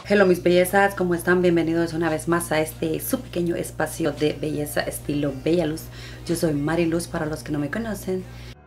Hello mis bellezas, ¿cómo están? Bienvenidos una vez más a este su pequeño espacio de belleza estilo Bella Luz. Yo soy Mari Luz para los que no me conocen.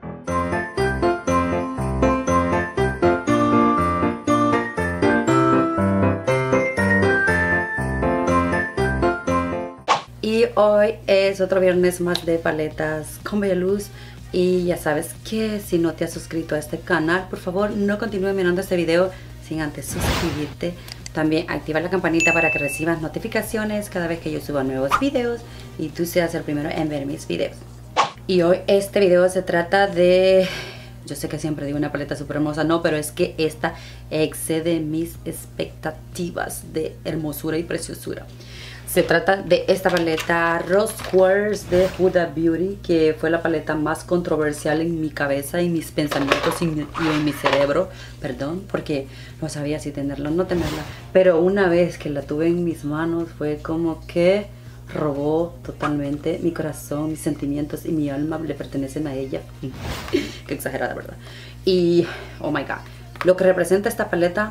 Y hoy es otro viernes más de paletas con Bella Luz. Y ya sabes que si no te has suscrito a este canal, por favor no continúes mirando este video sin antes suscribirte. También activa la campanita para que recibas notificaciones cada vez que yo suba nuevos videos y tú seas el primero en ver mis videos. Y hoy este video se trata de... Yo sé que siempre digo una paleta súper hermosa, no, pero es que esta excede mis expectativas de hermosura y preciosura. Se trata de esta paleta Rose Quartz de Huda Beauty, que fue la paleta más controversial en mi cabeza, en mis pensamientos y en mi cerebro. Perdón, porque no sabía si tenerla o no tenerla. Pero una vez que la tuve en mis manos fue como que robó totalmente mi corazón, mis sentimientos y mi alma le pertenecen a ella. Qué exagerada, ¿verdad? Y, oh my god, lo que representa esta paleta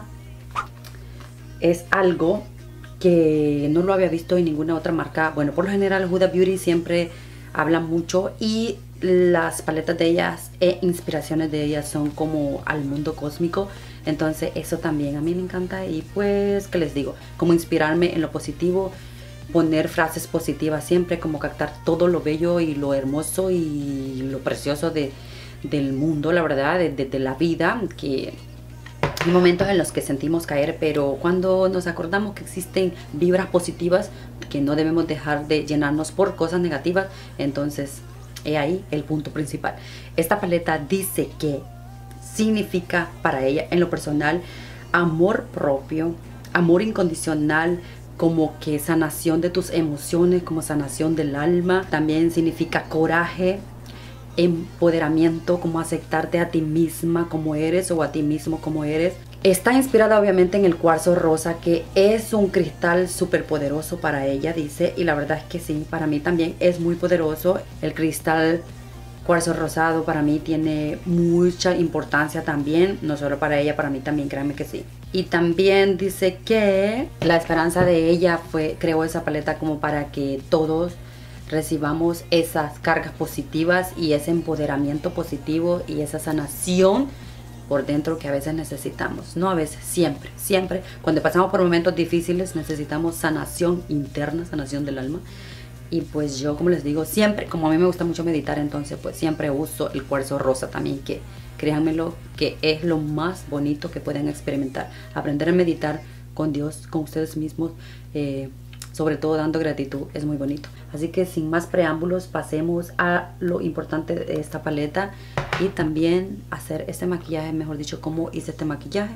es algo que no lo había visto en ninguna otra marca. Bueno, por lo general Huda Beauty siempre habla mucho y las paletas de ellas e inspiraciones de ellas son como al mundo cósmico. Entonces eso también a mí me encanta y pues, ¿qué les digo? Como inspirarme en lo positivo, poner frases positivas siempre, como captar todo lo bello y lo hermoso y lo precioso del mundo, la verdad, de la vida, que hay momentos en los que sentimos caer, pero cuando nos acordamos que existen vibras positivas, que no debemos dejar de llenarnos por cosas negativas, entonces he ahí el punto principal. Esta paleta dice que significa para ella, en lo personal, amor propio, amor incondicional, como que sanación de tus emociones, como sanación del alma. También significa coraje, empoderamiento, como aceptarte a ti misma como eres o a ti mismo como eres. Está inspirada obviamente en el cuarzo rosa, que es un cristal súper poderoso para ella, dice, y la verdad es que sí, para mí también es muy poderoso. El cristal cuarzo rosado para mí tiene mucha importancia también, no solo para ella, para mí también, créanme que sí. Y también dice que la esperanza de ella creó esa paleta como para que todos recibamos esas cargas positivas y ese empoderamiento positivo y esa sanación por dentro que a veces necesitamos. No a veces, siempre, siempre. Cuando pasamos por momentos difíciles necesitamos sanación interna, sanación del alma. Y pues yo, como les digo, siempre, como a mí me gusta mucho meditar, entonces pues siempre uso el cuarzo rosa también, que créanmelo que es lo más bonito que pueden experimentar. Aprender a meditar con Dios, con ustedes mismos, sobre todo dando gratitud, es muy bonito. Así que sin más preámbulos, pasemos a lo importante de esta paleta y también hacer este maquillaje, mejor dicho, cómo hice este maquillaje,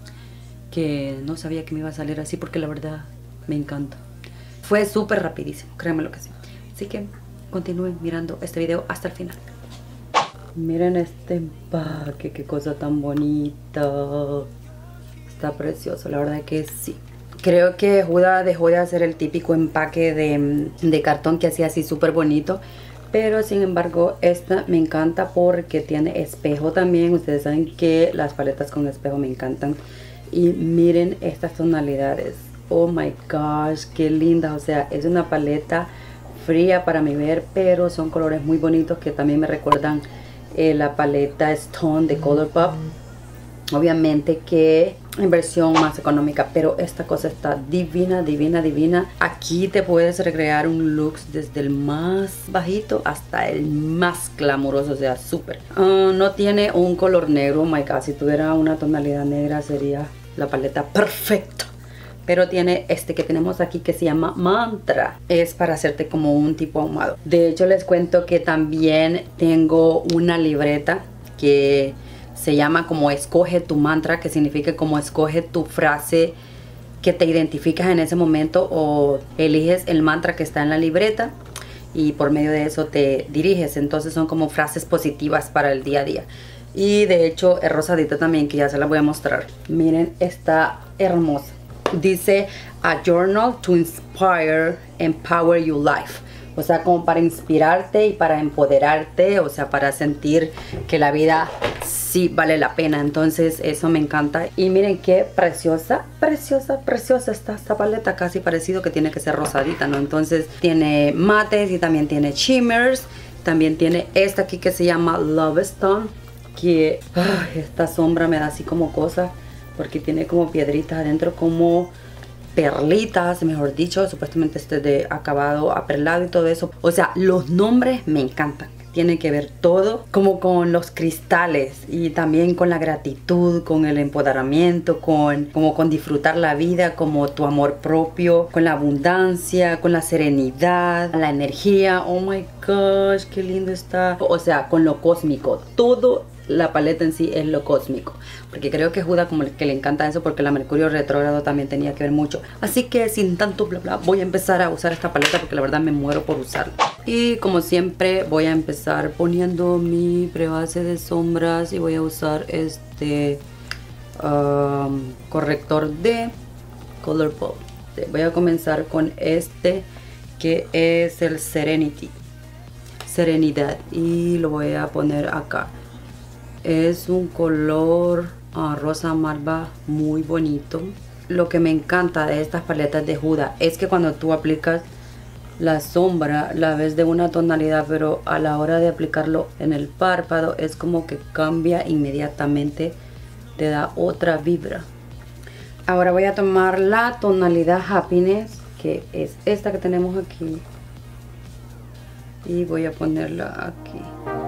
que no sabía que me iba a salir así porque la verdad me encanta. Fue súper rapidísimo, créanme lo que sí. Así que continúen mirando este video hasta el final. Miren este empaque, qué cosa tan bonita. Está precioso, la verdad que sí. Creo que Huda dejó de hacer el típico empaque de cartón que hacía así súper bonito. Pero sin embargo esta me encanta porque tiene espejo también. Ustedes saben que las paletas con espejo me encantan. Y miren estas tonalidades. Oh my gosh, qué linda. O sea, es una paleta fría para mi ver, pero son colores muy bonitos que también me recuerdan la paleta Stone de Colourpop. Obviamente que en versión más económica, pero esta cosa está divina, divina, divina. Aquí te puedes recrear un look desde el más bajito hasta el más glamuroso, o sea, súper. No tiene un color negro, oh my god, si tuviera una tonalidad negra sería la paleta perfecta. Pero tiene este que tenemos aquí que se llama Mantra. Es para hacerte como un tipo ahumado. De hecho les cuento que también tengo una libreta que se llama como escoge tu mantra, que significa como escoge tu frase que te identificas en ese momento, o eliges el mantra que está en la libreta y por medio de eso te diriges. Entonces son como frases positivas para el día a día. Y de hecho es rosadita también, que ya se la voy a mostrar. Miren, está hermosa. Dice a journal to inspire, empower your life. O sea, como para inspirarte y para empoderarte, o sea, para sentir que la vida sí vale la pena. Entonces eso me encanta. Y miren qué preciosa, preciosa, preciosa está esta paleta. Casi parecido que tiene que ser rosadita, ¿no? Entonces tiene mates y también tiene shimmers. También tiene esta aquí que se llama Love Stone, que esta sombra me da así como cosa, porque tiene como piedritas adentro, como perlitas, mejor dicho. Supuestamente este de acabado aperlado y todo eso. O sea, los nombres me encantan. Tiene que ver todo como con los cristales y también con la gratitud, con el empoderamiento, como con disfrutar la vida, como tu amor propio, con la abundancia, con la serenidad, la energía. Oh my gosh, qué lindo está. O sea, con lo cósmico. Todo la paleta en sí es lo cósmico, porque creo que Huda como que le encanta eso, porque la Mercurio retrógrado también tenía que ver mucho. Así que sin tanto bla bla voy a empezar a usar esta paleta, porque la verdad me muero por usarla. Y como siempre voy a empezar poniendo mi prebase de sombras y voy a usar este corrector de Colourpop. Voy a comenzar con este que es el Serenidad, y lo voy a poner acá. Es un color rosa malva muy bonito. Lo que me encanta de estas paletas de Huda es que cuando tú aplicas la sombra la ves de una tonalidad, pero a la hora de aplicarlo en el párpado es como que cambia inmediatamente, te da otra vibra. Ahora voy a tomar la tonalidad Happiness, que es esta que tenemos aquí, y voy a ponerla aquí.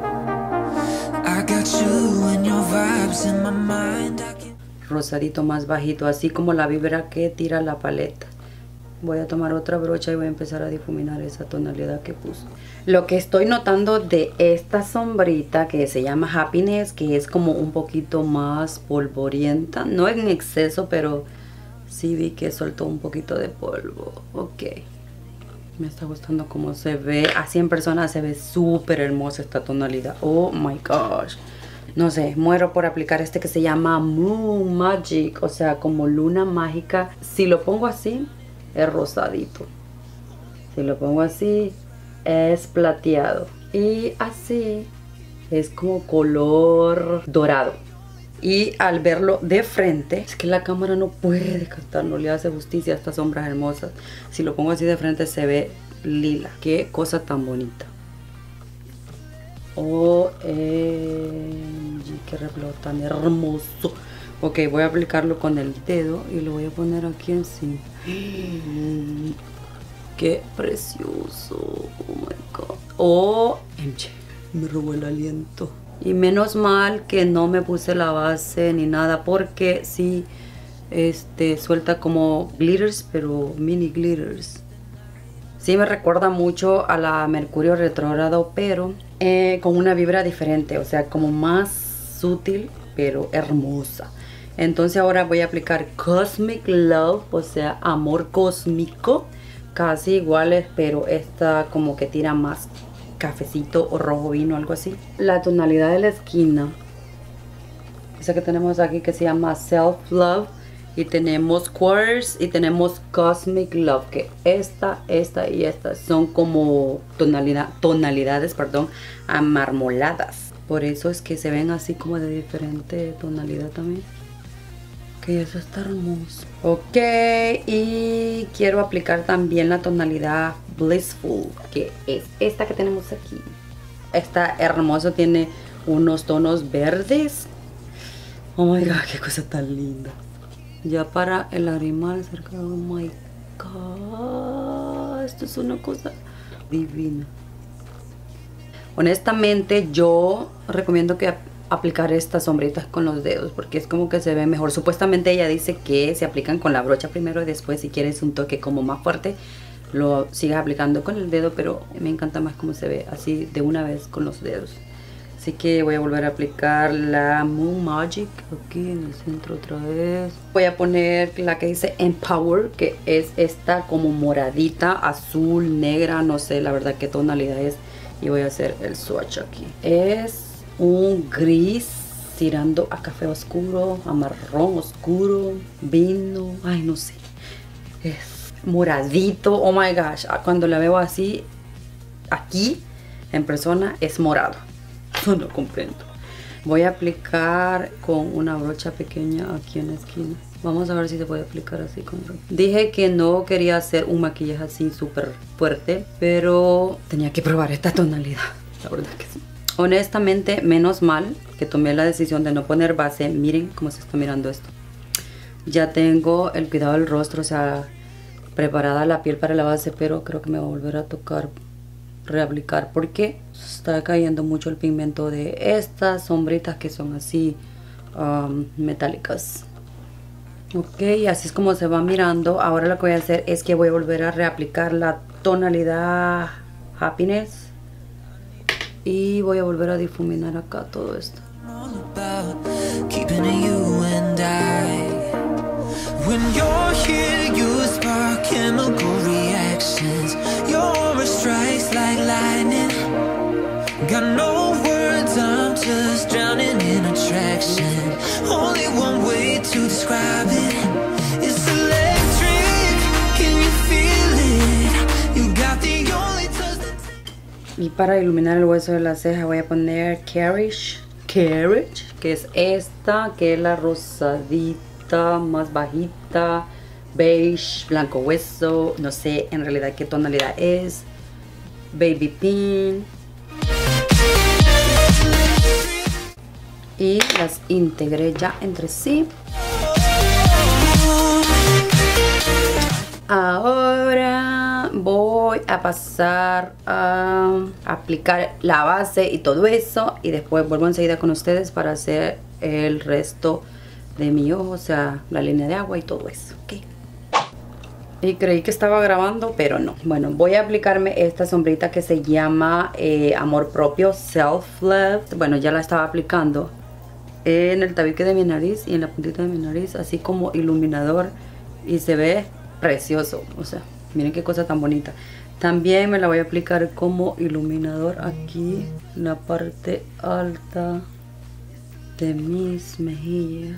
Rosadito más bajito, así como la vibra que tira la paleta. Voy a tomar otra brocha y voy a empezar a difuminar esa tonalidad que puse. Lo que estoy notando de esta sombrita que se llama Happiness, que es como un poquito más polvorienta, no en exceso, pero sí vi que soltó un poquito de polvo. Ok, me está gustando cómo se ve. Así en persona se ve súper hermosa esta tonalidad. Oh my gosh. No sé, muero por aplicar este que se llama Moon Magic. O sea, como luna mágica. Si lo pongo así, es rosadito. Si lo pongo así, es plateado. Y así, es como color dorado. Y al verlo de frente, es que la cámara no puede captar, no le hace justicia a estas sombras hermosas. Si lo pongo así de frente se ve lila. Qué cosa tan bonita. OMG, qué reflejo tan hermoso. Ok, voy a aplicarlo con el dedo y lo voy a poner aquí encima. Qué precioso. Oh my god. OMG, me robó el aliento. Y menos mal que no me puse la base ni nada, porque sí suelta como glitters, pero mini glitters. Sí me recuerda mucho a la Mercurio retrógrado, pero con una vibra diferente, o sea, como más sutil, pero hermosa. Entonces ahora voy a aplicar Cosmic Love, o sea, amor cósmico. Casi iguales, pero esta como que tira más cafecito o rojo vino, algo así. La tonalidad de la esquina, esa que tenemos aquí, que se llama Self Love, y tenemos Quartz y tenemos Cosmic Love, que esta y esta son como tonalidades, perdón, amarmoladas. Por eso es que se ven así como de diferente tonalidad también. Que eso está hermoso. Ok, y quiero aplicar también la tonalidad Blissful, que es esta que tenemos aquí. Está hermoso, tiene unos tonos verdes. Oh my god, qué cosa tan linda. Ya para el lagrimal cerca. Oh my god, esto es una cosa divina. Honestamente yo recomiendo que aplicar estas sombritas con los dedos, porque es como que se ve mejor. Supuestamente ella dice que se aplican con la brocha primero y después, si quieres un toque como más fuerte, lo sigas aplicando con el dedo, pero me encanta más cómo se ve así de una vez con los dedos. Así que voy a volver a aplicar la Moon Magic aquí en el centro otra vez. Voy a poner la que dice Empower, que es esta como moradita, azul, negra, no sé la verdad qué tonalidad es. Y voy a hacer el swatch aquí. Es un gris tirando a café oscuro, a marrón oscuro, vino, ay no sé, es moradito. Oh my gosh, cuando la veo así aquí en persona es morado. Yo no comprendo. Voy a aplicar con una brocha pequeña aquí en la esquina. Vamos a ver si se puede aplicar así con brocha. Dije que no quería hacer un maquillaje así súper fuerte, pero tenía que probar esta tonalidad. La verdad que sí. Honestamente, menos mal que tomé la decisión de no poner base. Miren cómo se está mirando esto. Ya tengo el cuidado del rostro, o sea, preparada la piel para la base, pero creo que me va a volver a tocar reaplicar porque está cayendo mucho el pigmento de estas sombritas que son así metálicas. Ok, así es como se va mirando. Ahora lo que voy a hacer es que voy a volver a reaplicar la tonalidad Happiness y voy a volver a difuminar acá todo esto. When you're here, you spark chemical reactions. Your aura strikes like lightning. Got no words, I'm just drowning in attraction. Only one way to describe it. It's electric. Can you feel it? You got the only touch that... Y para iluminar el hueso de la ceja voy a poner Carriage, que es esta, que es la rosadita más bajita, beige, blanco hueso, no sé en realidad qué tonalidad es, baby pink, y las integré ya entre sí. Ahora voy a pasar a aplicar la base y todo eso y después vuelvo enseguida con ustedes para hacer el resto de mi ojo, o sea, la línea de agua y todo eso, ¿ok? Y creí que estaba grabando, pero no. Bueno, voy a aplicarme esta sombrita que se llama Amor Propio, Self Love. Bueno, ya la estaba aplicando en el tabique de mi nariz y en la puntita de mi nariz, así como iluminador, y se ve precioso, o sea, miren qué cosa tan bonita. También me la voy a aplicar como iluminador aquí en la parte alta de mis mejillas.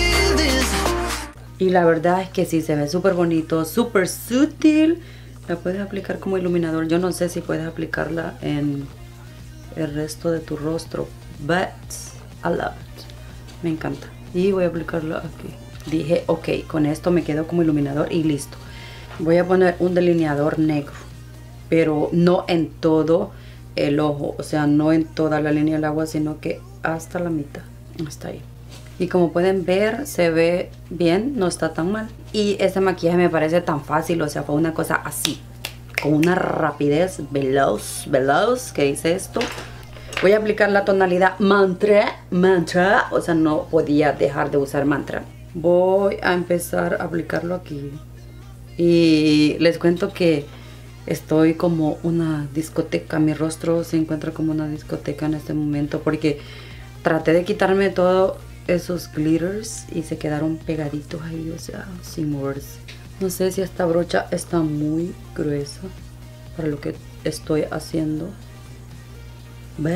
Y la verdad es que sí, se ve súper bonito, súper sutil. La puedes aplicar como iluminador. Yo no sé si puedes aplicarla en el resto de tu rostro, but I love it. Me encanta. Y voy a aplicarla aquí. Dije, ok, con esto me quedo como iluminador y listo. Voy a poner un delineador negro, pero no en todo el ojo, o sea, no en toda la línea del agua, sino que hasta la mitad. Hasta ahí. Y como pueden ver, se ve bien, no está tan mal. Y este maquillaje me parece tan fácil, o sea, fue una cosa así, con una rapidez veloz, que dice esto. Voy a aplicar la tonalidad mantra, o sea, no podía dejar de usar mantra. Voy a empezar a aplicarlo aquí. Y les cuento que estoy como una discoteca, mi rostro se encuentra como una discoteca en este momento porque traté de quitarme todos esos glitters y se quedaron pegaditos ahí, o sea, sin moverse. No sé si esta brocha está muy gruesa para lo que estoy haciendo, but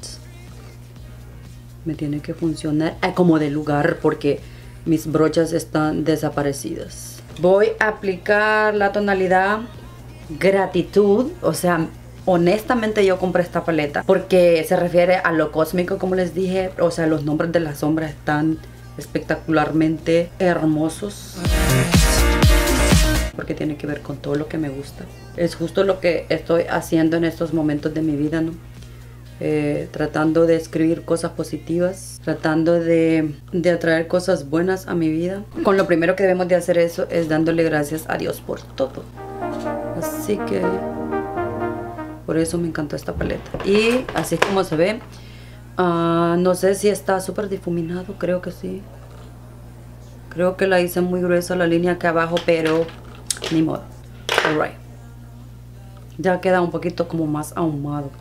me tiene que funcionar como de lugar porque mis brochas están desaparecidas. Voy a aplicar la tonalidad Gratitud, o sea, honestamente yo compré esta paleta porque se refiere a lo cósmico, como les dije. O sea, los nombres de las sombras están espectacularmente hermosos porque tiene que ver con todo lo que me gusta. Es justo lo que estoy haciendo en estos momentos de mi vida, ¿no? Tratando de escribir cosas positivas, tratando de atraer cosas buenas a mi vida. Con lo primero que debemos de hacer eso es dándole gracias a Dios por todo. Así que por eso me encantó esta paleta. Y así es como se ve. No sé si está súper difuminado. Creo que sí. Creo que la hice muy gruesa la línea acá abajo, pero ni modo. Alright. Ya queda un poquito como más ahumado.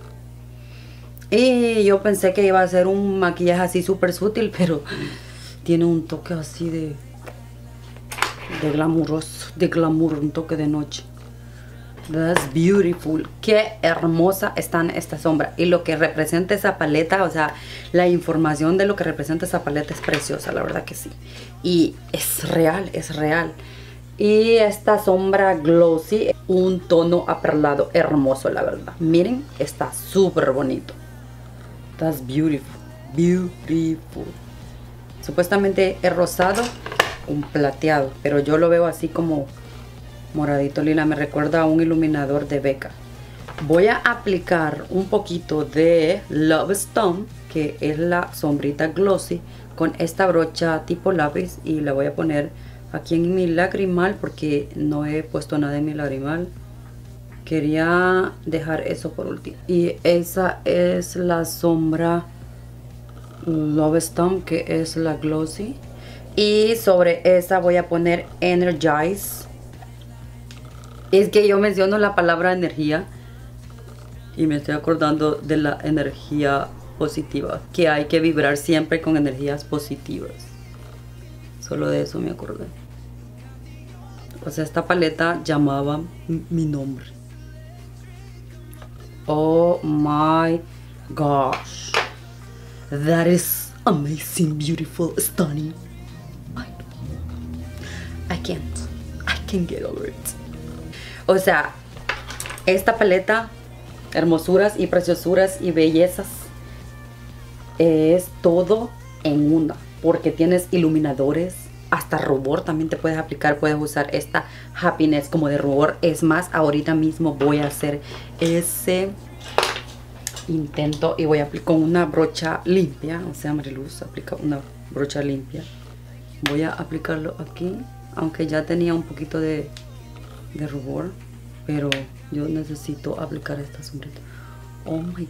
Y yo pensé que iba a ser un maquillaje así súper sutil, pero tiene un toque así de glamuroso, de glamour, un toque de noche. That's beautiful. Qué hermosa está esta sombra. Y lo que representa esa paleta, o sea, la información de lo que representa esa paleta es preciosa, la verdad que sí. Y es real, es real. Y esta sombra glossy, un tono aperlado hermoso, la verdad. Miren, está súper bonito. That's beautiful, beautiful. Supuestamente es rosado, un plateado, pero yo lo veo así como moradito lila. Me recuerda a un iluminador de Becca. Voy a aplicar un poquito de Love Stone, que es la sombrita glossy, con esta brocha tipo lápiz, y la voy a poner aquí en mi lagrimal porque no he puesto nada en mi lagrimal. Quería dejar eso por último. Y esa es la sombra Love Stone, que es la glossy. Y sobre esa voy a poner Energize. Es que yo menciono la palabra energía y me estoy acordando de la energía positiva, que hay que vibrar siempre con energías positivas. Solo de eso me acordé. O sea, esta paleta llamaba mi nombre. Oh my gosh, that is amazing, beautiful, stunning. I can't get over it. O sea, esta paleta, hermosuras y preciosuras y bellezas, es todo en una, porque tienes iluminadores, hasta rubor también te puedes aplicar. Puedes usar esta Happiness como de rubor. Es más, ahorita mismo voy a hacer ese intento y voy a aplicar con una brocha limpia. O sea, Mariluz aplica una brocha limpia. Voy a aplicarlo aquí, aunque ya tenía un poquito de rubor, pero yo necesito aplicar esta sombrita. Oh my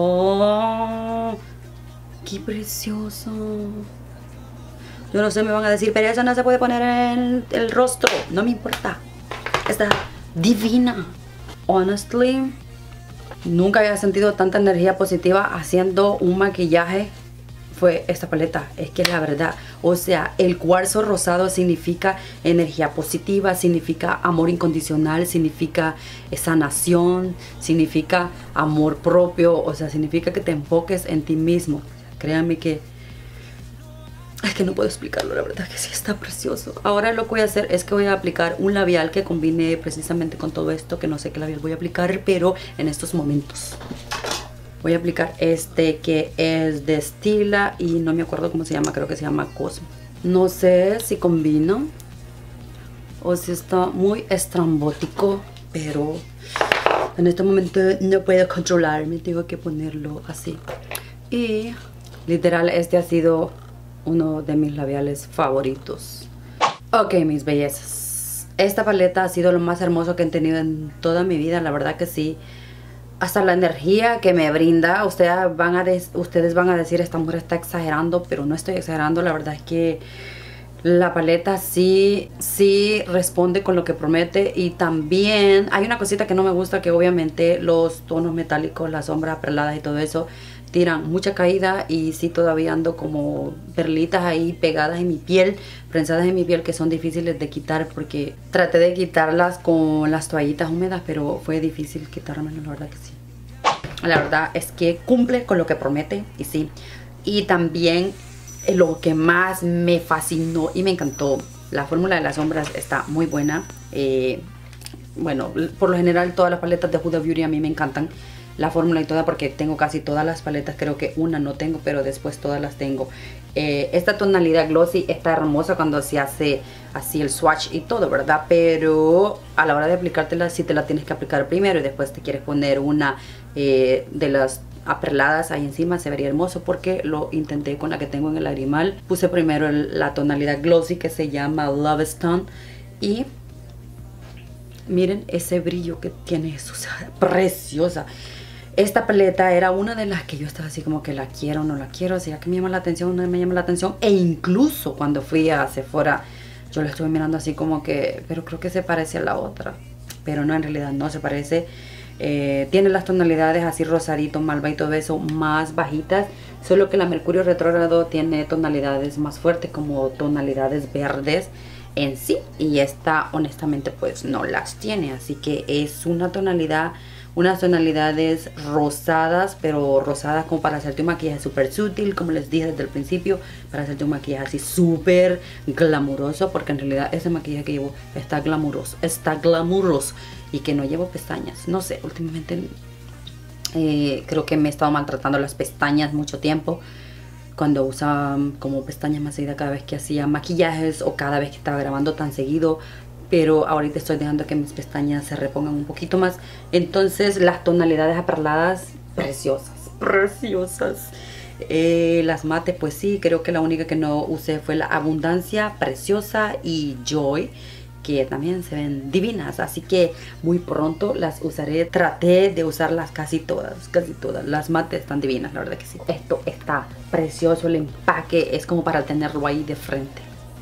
god, qué precioso. Yo no sé, me van a decir, pero eso no se puede poner en el rostro. No me importa, está divina. Honestly, nunca había sentido tanta energía positiva haciendo un maquillaje. Fue esta paleta, es que la verdad, o sea, el cuarzo rosado significa energía positiva, significa amor incondicional, significa sanación, significa amor propio, o sea, significa que te enfoques en ti mismo. Créanme que es que no puedo explicarlo, la verdad que sí está precioso. Ahora lo que voy a hacer es que voy a aplicar un labial que combine precisamente con todo esto, que no sé qué labial voy a aplicar, pero en estos momentos voy a aplicar este que es de Stila y no me acuerdo cómo se llama, creo que se llama Cosmo. No sé si combino o si está muy estrambótico, pero en este momento no puedo controlarme, tengo que ponerlo así. Y literal este ha sido uno de mis labiales favoritos. Ok, mis bellezas, esta paleta ha sido lo más hermoso que he tenido en toda mi vida, la verdad que sí. Hasta la energía que me brinda, ustedes van a decir, esta mujer está exagerando, pero no estoy exagerando. La verdad es que la paleta sí responde con lo que promete. Y también hay una cosita que no me gusta, que obviamente los tonos metálicos, las sombras perladas y todo eso tiran mucha caída, y sí todavía ando como perlitas ahí pegadas en mi piel, prensadas en mi piel, que son difíciles de quitar, porque traté de quitarlas con las toallitas húmedas, pero fue difícil quitármelas, la verdad que sí. La verdad es que cumple con lo que promete, y sí. Y también lo que más me fascinó y me encantó, la fórmula de las sombras está muy buena. Bueno, por lo general todas las paletas de Huda Beauty a mí me encantan, la fórmula y toda, porque tengo casi todas las paletas, creo que una no tengo, pero después todas las tengo. Esta tonalidad glossy está hermosa cuando se hace así el swatch y todo, ¿verdad? Pero a la hora de aplicártela, sí te la tienes que aplicar primero y después te quieres poner una de las aperladas ahí encima, se vería hermoso, porque lo intenté con la que tengo en el lagrimal. Puse primero la tonalidad glossy, que se llama Love Stone, y miren ese brillo que tiene eso, o sea, preciosa. Esta paleta era una de las que yo estaba así como que la quiero o no la quiero, o sea, que me llama la atención o no me llama la atención. E incluso cuando fui a Sephora, yo la estuve mirando así como que, pero creo que se parece a la otra. Pero no, en realidad no se parece. Tiene las tonalidades así rosadito, malva y todo eso, más bajitas. Solo que la Mercurio retrógrado tiene tonalidades más fuertes, como tonalidades verdes en sí. Y esta honestamente pues no las tiene, así que es una tonalidad unas tonalidades rosadas, pero rosadas como para hacerte un maquillaje súper sutil, como les dije desde el principio, para hacerte un maquillaje así súper glamuroso, porque en realidad ese maquillaje que llevo está glamuroso, y que no llevo pestañas. No sé, últimamente creo que me he estado maltratando las pestañas mucho tiempo, cuando usaba como pestañas más seguidas cada vez que hacía maquillajes o cada vez que estaba grabando tan seguido. Pero ahorita estoy dejando que mis pestañas se repongan un poquito más. Entonces las tonalidades aperladas, preciosas, preciosas. Las mate, pues sí, creo que la única que no usé fue la Abundancia, Preciosa y Joy, que también se ven divinas, así que muy pronto las usaré. Traté de usarlas casi todas. Las mate están divinas, la verdad que sí. Esto está precioso, el empaque es como para tenerlo ahí de frente.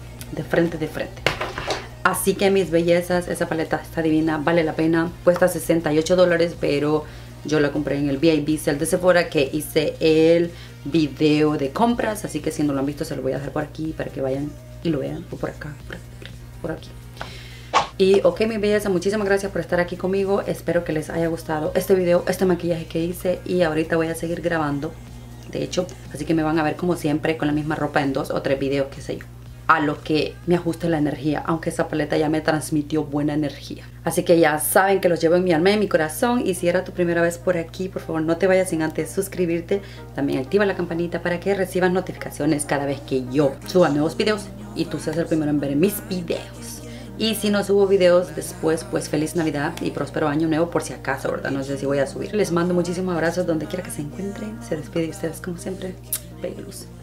Así que mis bellezas, esa paleta está divina, vale la pena. Cuesta $68, pero yo la compré en el VIP Sale de Sephora, que hice el video de compras. Así que si no lo han visto, se lo voy a dejar por aquí para que vayan y lo vean. O por acá, por aquí. Y ok, mi belleza, muchísimas gracias por estar aquí conmigo. Espero que les haya gustado este video, este maquillaje que hice. Y ahorita voy a seguir grabando, de hecho. Así que me van a ver como siempre con la misma ropa en 2 o 3 videos, qué sé yo, a lo que me ajuste la energía, aunque esa paleta ya me transmitió buena energía. Así que ya saben que los llevo en mi alma y en mi corazón. Y si era tu primera vez por aquí, por favor no te vayas sin antes suscribirte. También activa la campanita para que recibas notificaciones cada vez que yo suba nuevos videos y tú seas el primero en ver mis videos. Y si no subo videos después, pues feliz Navidad y próspero año nuevo, por si acaso, ¿verdad? No sé si voy a subir. Les mando muchísimos abrazos donde quiera que se encuentren. Se despide de ustedes como siempre, Baby Luz.